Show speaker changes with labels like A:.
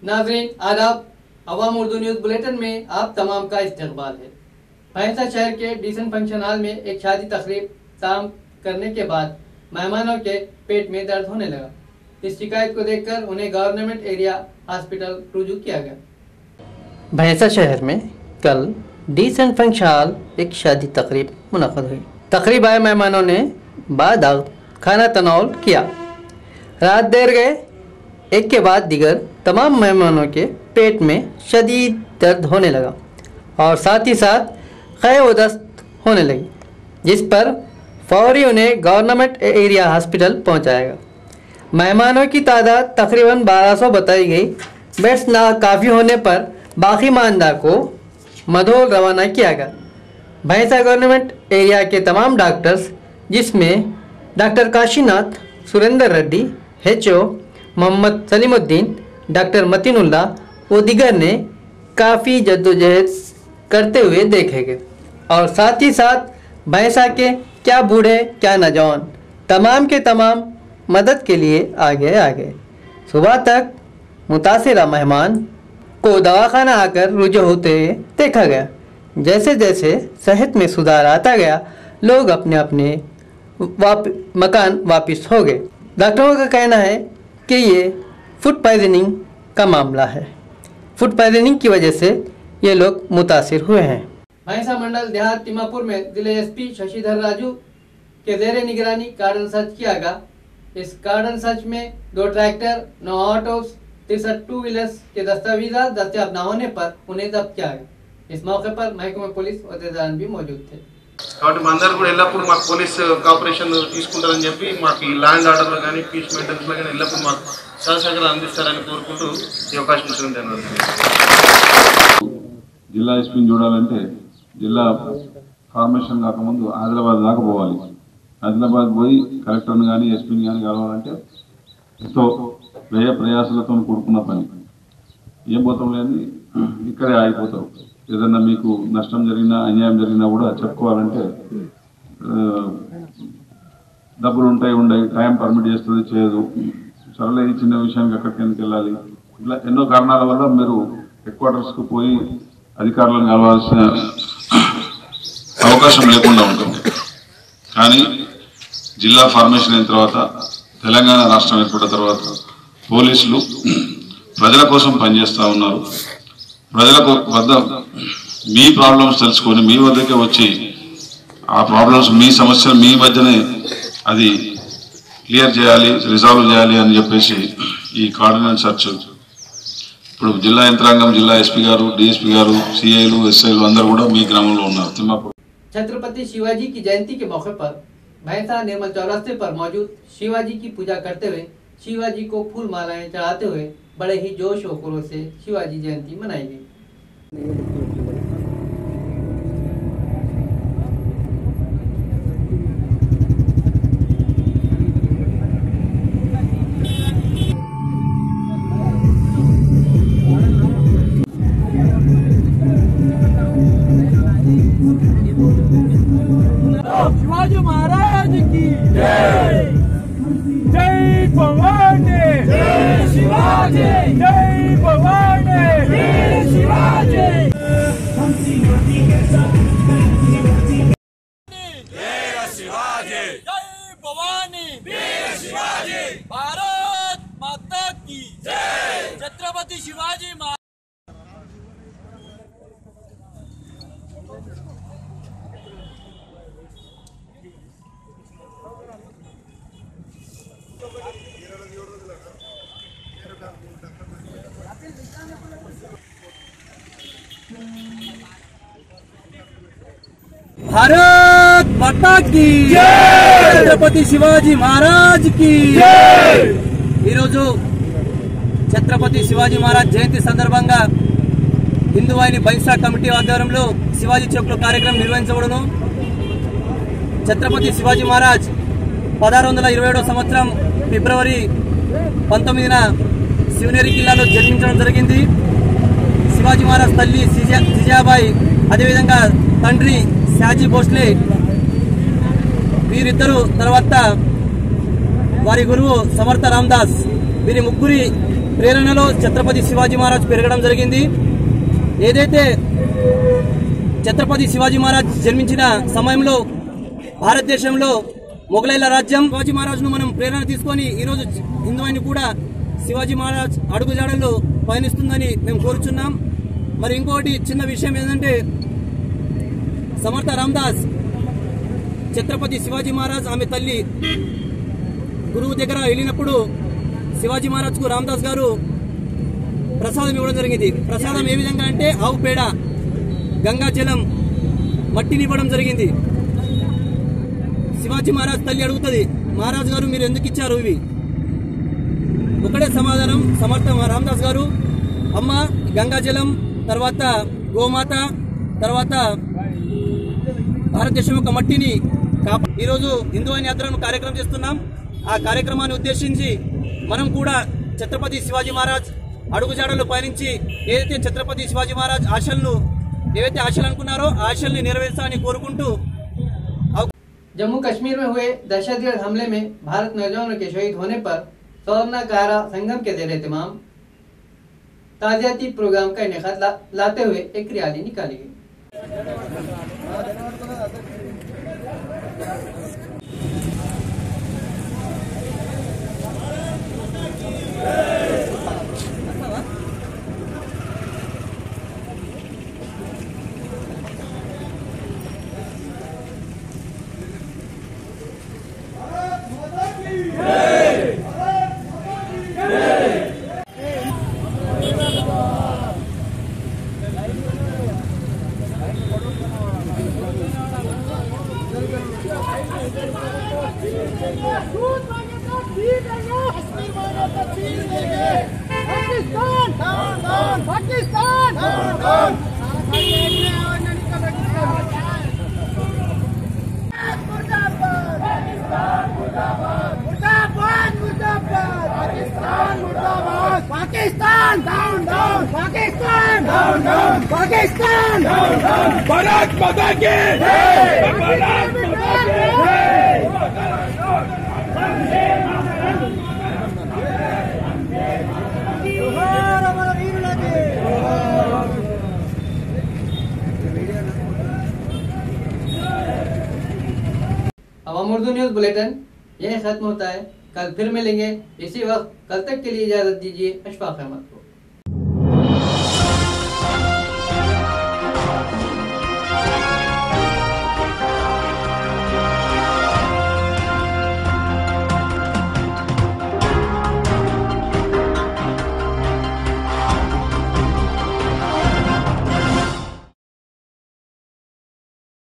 A: नाज़रीन आदाब, अवाम Urdu news bulletin में आप तमाम का इस्तकबाल है। भैंसा शहर के डिसेंट फंक्शन हॉल में एक शादी तकरीब ताम करने के बाद मेहमानों के पेट में दर्द होने लगा। इस शिकायत को देखकर उन्हें गवर्नमेंट एरिया हॉस्पिटल रुजू किया गया।
B: भैंसा शहर में कल डिसेंट फंक्शन हॉल एक शादी तकरीब मुनक़द हुई। तकरीब आए मेहमानों ने बाद खाना तनावल किया। रात देर गए, एक के बाद दिगर तमाम मेहमानों के पेट में शदीद दर्द होने लगा और साथ ही साथ क़य व दस्त होने लगी, जिस पर फौरी उन्हें गवर्नमेंट एरिया हॉस्पिटल पहुंचाया गया। मेहमानों की तादाद तकरीबन 1200 बताई गई। बेड्स ना काफ़ी होने पर बाकी मानदा को मधोल रवाना किया गया। भैंसा गवर्नमेंट एरिया के तमाम डॉक्टर्स, जिसमें doctor Kashinath, Surendra Reddy, HO Mohammed Salimuddin, doctor Matinullah व दिगर ने काफ़ी जद्दोजहद करते हुए देखे गए और साथ ही साथ भैंसा के क्या बूढ़े क्या नौजवान तमाम के तमाम मदद के लिए आगे आ गए। सुबह तक मुतासिरा मेहमान को दवाखाना आकर रुजू होते हुए देखा गया। जैसे जैसे सेहत में सुधार आता गया, लोग अपने अपने मकान वापस हो गए। डॉक्टरों का कहना है कि ये फूड पॉइजनिंग का मामला है। फूड पॉइजनिंग की वजह से ये लोग मुतासिर हुए हैं।
A: भैंसा मंडल देहात तिमापुर में जिले SP शशिधर राजू के जेर निगरानी कार्डन सर्च किया गया। इस कार्डन सर्च में 2 ट्रैक्टर, 9 ऑटोस, 63 टू व्हीलर्स के दस्तावेजात दस्तियाब न होने पर उन्हें जब्त किया गया। इस मौके पर महकमा पुलिस अहदेदार भी मौजूद थे।
C: కాబట్టి అందరూ కూడా ఎల్లప్పుడు మాకు పోలీస్ కోఆపరేషన్ తీసుకుంటారని చెప్పి మాకు ఈ ల్యాండ్ ఆర్డర్లో కానీ పీస్ మెయింటెనెన్స్లో కానీ ఎల్లప్పుడు మాకు సహకారం అందిస్తారని కోరుకుంటూ ఈ అవకాశం ఇచ్చడం జరిగింది।
D: జిల్లా ఎస్పీని చూడాలంటే జిల్లా ఫార్మేషన్ కాకముందు ఆదిలాబాద్ దాకా పోవాలి। ఆదిలాబాద్ పోయి కలెక్టర్ని కానీ ఎస్పీని కానీ కలవాలంటే ఎంతో వ్యయ ప్రయాసాలతో కూడుకున్న పని। ఏం పోతాం లేని ఇక్కడే ఆగిపోతాం। ఏదన్నా మీకు నష్టం జరిగినా అన్యాయం జరిగినా కూడా చెప్పుకోవాలంటే డబ్బులు ఉండవు, టైం పర్మిట్ చేస్తుంది చేయదు, సరళ ఈ చిన్న విషయానికి అక్కడికి ఎందుకు వెళ్ళాలి, ఇట్లా ఎన్నో కారణాల వల్ల మీరు హెడ్ క్వార్టర్స్కు పోయి అధికారులను కలవాల్సిన అవకాశం లేకుండా ఉంటుంది। కానీ జిల్లా ఫార్మేషన్ అయిన తర్వాత, తెలంగాణ రాష్ట్రం ఏర్పడిన తర్వాత పోలీసులు ప్రజల కోసం పనిచేస్తూ ఉన్నారు। ప్రజల వద్ద మీ ప్రాబ్లమ్స్ తెలుసుకొని మీ వద్దకే వచ్చి ఆ ప్రాబ్లమ్స్, మీ సమస్యలు మీ మధ్యనే అది క్లియర్ చేయాలి, రిజాల్వ్ చేయాలి అని చెప్పేసి ఈ కార్డినెన్స్ సర్చ్ ఇప్పుడు జిల్లా యంత్రాంగం, జిల్లా SP గారు, DSP గారు, CIలు, SIలు అందరూ కూడా మీ గ్రామంలో ఉన్నారు। తిమ్మాపూర్
A: छत्रपति शिवाजी की जयंती के मौके पर भैंसा निर्मल चौरास्ते पर मौजूद शिवाजी की पूजा करते हुए, शिवाजी को फूल मालाएं चढ़ाते हुए बड़े ही जोश और खरोश से शिवाजी जयंती मनाई गई।
E: शिवाजी महाराज की जय, जय भवानी, जय शिवाजी, जय भवानी, जय शिवाजी। जय शिवाजी, जय भवानी, जय शिवाजी। भारत माता की जय। छत्रपति शिवाजी महाराज। भारत माता की जय। छत्रपति शिवाजी महाराज की जय। छत्रपति शिवाजी महाराज जयंती संदर्भंगा हिंदुवाहिनी भैंसा कमिटी आध्वर्यंलो शिवाजी चौक లో కార్యక్రమం నిర్వహించబడును। छत्रपति शिवाजी महाराज 1627 సంవత్సరం ఫిబ్రవరి 19న శివనేరి కిల్లాలో జన్మించడం జరిగింది। శివాజీ మహారాజ్ తల్లి జిజాబాయి, అదే విధంగా తండ్రి శాజీ భోస్లే, వీరిద్దరు తర్వాత వారి గురువు సమర్థ రామదాస్, వీరి ముగ్గురి ప్రేరణలో ఛత్రపతి శివాజీ మహారాజ్ పెరగడం జరిగింది. ఏదైతే ఛత్రపతి శివాజీ మహారాజ్ జన్మించిన సమయంలో భారతదేశంలో మొఘలైల రాజ్యం శివాజీ మహారాజ్ను మనం ప్రేరణ తీసుకొని ఈరోజు హిందువుని కూడా శివాజీ మహారాజ్ అడుగుజాడల్లో పయనిస్తుందని మేము కోరుచున్నాం. మరి ఇంకోటి చిన్న విషయం ఏంటంటే సమర్థ రామదాస్ ఛత్రపతి శివాజీ మహారాజ్ ఆమె తల్లి గురువు దగ్గర వెళ్ళినప్పుడు శివాజీ మహారాజ్కు రామదాస్ గారు ప్రసాదం ఇవ్వడం జరిగింది. ప్రసాదం ఏ విధంగా అంటే ఆవు పేడ, గంగా జలం, మట్టిని ఇవ్వడం జరిగింది. శివాజీ మహారాజ్ తల్లి అడుగుతుంది, మహారాజ్ గారు మీరు ఎందుకు ఇచ్చారు ఇవి? ఒకటే సమాధానం సమర్థ రామదాస్ గారు, అమ్మ గంగా జలం, తర్వాత గోమాత, తర్వాత భారతదేశం యొక్క మట్టిని ఈరోజు హిందువుని యాత్రను కార్యక్రమం చేస్తున్నాం. ఆ కార్యక్రమాన్ని ఉద్దేశించి మనం కూడా ఛత్రపతి శివాజీ మహారాజ్ అడుగుజాడలు పయనించి ఏదైతే ఛత్రపతి శివాజీ మహారాజ్ ఏవైతే ఆశలు అనుకున్నారో ఆ ఆశల్ని నెరవేర్చాలని కోరుకుంటూ
A: जम्मू कश्मीर में हुए दहशतगर्द हमले में भारत नौजवानों के शहीद होने पर सौरना कारा संगम के जेर एहतमाम ताजियाती प्रोग्राम का इनेकाद लाते हुए एक रैली निकाली गई।
F: Pakistan down down, Pakistan down down, Pakistan down down, Bharat Mata ki jai, Bharat Mata ki jai.
A: अवाम उर्दू न्यूज़ बुलेटिन यह खत्म होता है। कल फिर मिलेंगे इसी वक्त। कल तक के लिए इजाज़त दीजिए। अशफाक अहमद को।